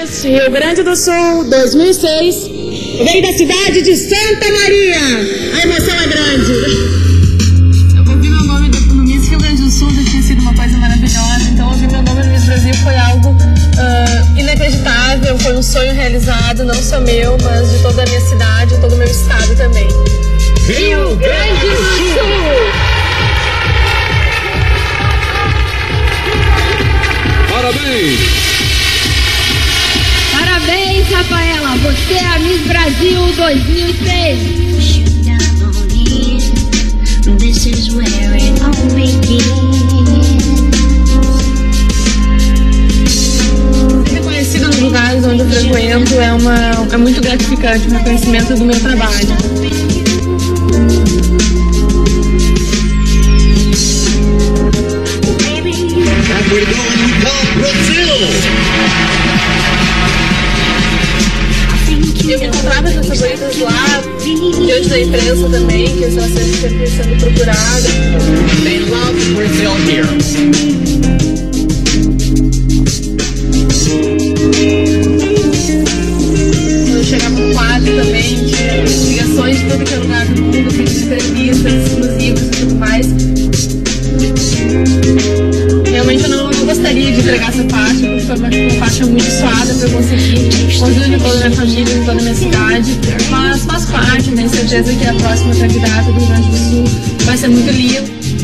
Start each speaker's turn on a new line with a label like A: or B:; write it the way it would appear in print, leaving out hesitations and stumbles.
A: Miss Rio Grande do Sul 2006 vem da cidade de Santa Maria. A emoção é grande.
B: Eu ouvi meu nome no Miss Rio Grande do Sul, já tinha sido uma coisa maravilhosa. Então ouvir meu nome no Miss Brasil foi algo inacreditável, foi um sonho realizado, não só meu, mas de toda a minha cidade, de todo o meu estado também.
A: Rio Grande do Sul!
C: Parabéns!
D: Parabéns, Rafaela! Você é a Miss Brasil 2006!
E: This is where it all
B: Ser reconhecida nos lugares onde eu frequento é muito gratificante, o reconhecimento do meu trabalho. Eu me encontrava essas favoritas lá, diante da imprensa também, que estão sempre sendo procuradas.
C: They love Brazil here.
B: Quando eu chegava no quadro também, tinha ligações de todo que é lugar do mundo, pedindo entrevistas exclusivas e tudo mais. Realmente eu não gostaria de entregar essa faixa, porque foi uma faixa muito suada para eu conseguir orgulho toda a minha família, toda a minha cidade, mas faz parte, tenho certeza que a próxima candidata do Rio Grande do Sul vai ser muito linda.